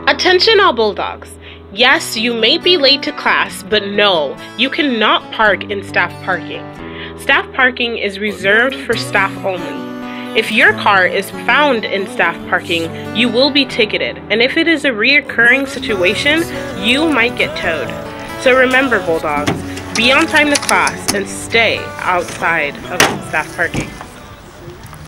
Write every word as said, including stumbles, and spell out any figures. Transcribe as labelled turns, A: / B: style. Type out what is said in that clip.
A: Attention all Bulldogs. Yes, you may be late to class, but no, you cannot park in staff parking. Staff parking is reserved for staff only. If your car is found in staff parking, you will be ticketed, and if it is a reoccurring situation, you might get towed. So remember, Bulldogs, be on time to class and stay outside of staff parking.